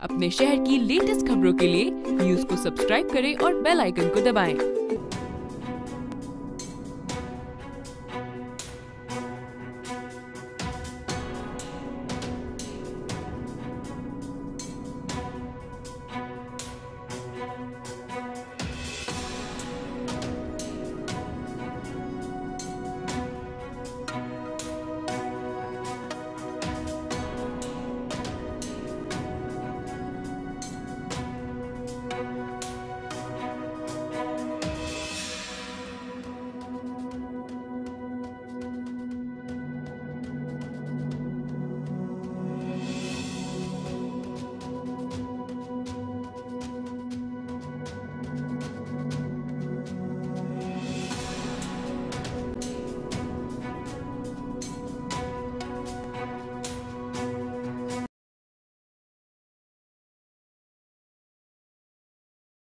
अपने शहर की लेटेस्ट खबरों के लिए न्यूज को सब्सक्राइब करें और बेल आइकन को दबाएं।